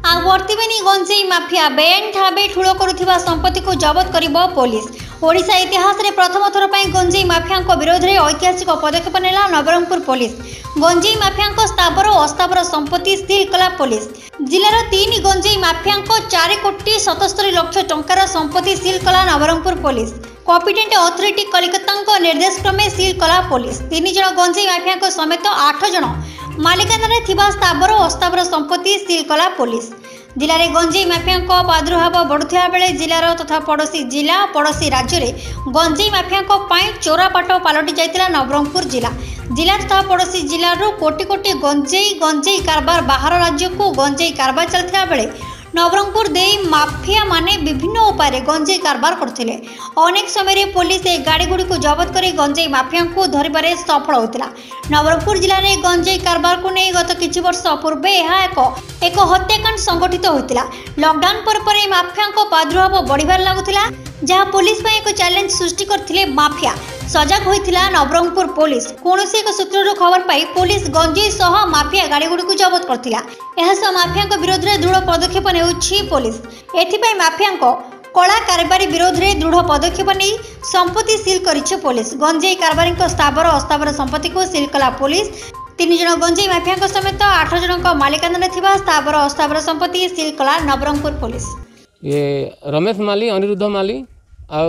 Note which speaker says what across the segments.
Speaker 1: वर्तमानी गंजेई mafia बेआईन भाव ठूल करुवा संपत्ति को जबत कर पुलिस। ओडिशा इतिहास में प्रथम थर पर गंजेई माफिया विरोध में ऐतिहासिक पदक्षेप नेला नवरंगपुर पुलिस। गंजेई माफिया स्थावर और अस्थावर संपत्ति सील कला पुलिस। जिलार 3 गंजेई माफिया 4,77,00,000 टंकार संपत्ति सील कला Nabarangpur police. Competent authority Kolkata निर्देश क्रमे सील कला पुलिस। 3 जन गंजेई माफिया समेत 8 जन मालिकाना थिबा स्थावर और अस्थावर संपत्ति सील कला पुलिस। जिले में गंजेई माफिया प्रादुर्भाव बढ़ुवा बेले जिलार तथा पड़ोशी जिला और पड़ोशी राज्य में गंजेई माफिया चोरापाट पलटि जाता नवरंगपुर जिला। जिला तथा पड़ोशी जिलूर कोटी कोटी गंजेई कारबार बाहर राज्य को गंजेई कारबार चलता बेले नवरंगपुर दे माफिया माने विभिन्न उपाय गंजेई कारबार करथिले। अनेक समय पुलिस ए गाड़ी गुड़ी को जबत कर गंजेई माफिया को धरबारे सफल होता। नवरंगपुर जिले में गंजेई कारबार को नहीं गत किछि वर्ष पूर्वे एक हत्याकांड संगठित होता। लॉकडाउन पर माफिया प्रादुर्भाव बढ़िबार लागुथिला, जहाँ पुलिस एक चैलेंज सृष्टि करथिले माफिया। सजग होइथिला नवरंगपुर पुलिस। कौनसी एक सूत्र खबर पाई पुलिस गंजेई सह माफिया गाड़ी गुड़ी को जबत करथिला। एहासह माफिया विरोध में दृढ़ पदक्षेप नेउछि पुलिस। एथिपाई माफिया कला कारबारी विरोध में दृढ़ पदक्षेप नहीं संपत्ति सील करिछि पुलिस। गंजेई कारबारी स्थावर अस्थावर संपत्ति को सील कला पुलिस। 3 जन गंजेई माफिया समेत 8 जन मालिकाना थिबा स्थावर अस्थावर संपत्ति सील कला नवरंगपुर पुलिस।
Speaker 2: ये रमेश माली, अनिरुद्ध माली आउ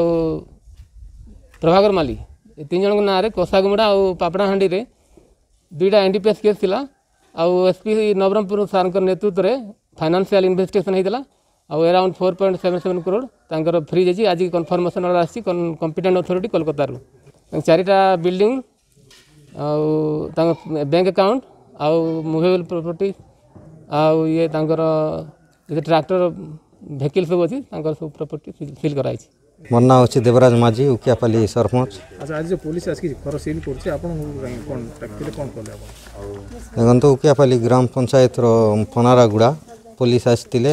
Speaker 2: प्रभाकर माली 3 जन ना कोसागुमड़ा और पापड़ाहांडी रे 2टा एनडीपीएस केस थिला। आउ एसपी नवरंगपुर सार नेतृत्व में फाइनेंशियल इन्वेस्टिगेशन होता और अराउंड 4.77 करोड़ तांकर फ्री जाइए। आज कन्फर्मेशन ऑर्डर आसी कॉम्पिटेंट अथॉरिटी कोलकाता 4टा बिल्डिंग आउ बैंक अकाउंट आउ मूवेबल प्रॉपर्टी आउ ये ट्रैक्टर भेहिकल सब अच्छी सब प्रॉपर्टी सील कराई।
Speaker 3: मोर ना अच्छी देवराज माझी उकियापाली सरपंच।
Speaker 4: अच्छा, आज जो पुलिस आसिक घर सील करछे आपन कोन टाकले कोन करले आपन
Speaker 3: देखन तो उकियापाली ग्राम पंचायत रो फनारागुड़ा पुलिस आसतिले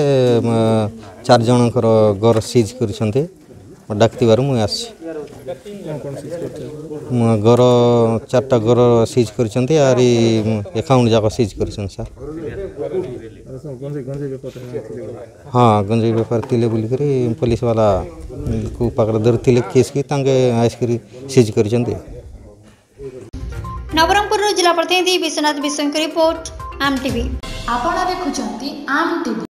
Speaker 3: 4 जनकर घर सीज करछन्ते डाकतिबार मु आसी
Speaker 4: कोन सीज करछे
Speaker 3: घर 4टा घर सीज करछन्ते आर अकाउंट जाको सीज करछन सर।
Speaker 4: गंजेई व्यापार
Speaker 3: हाँ गंजेई व्यापार तिले बोली करी पुलिस वाला को पकड़ धरतिले केस की तांगे आइसकरी सीज करछन्ते।
Speaker 1: नवरंगपुर जिला प्रतिनिधि विश्वनाथ विश्व रिपोर्ट आम टीवी।
Speaker 5: आपण देखुचंती आम टीवी।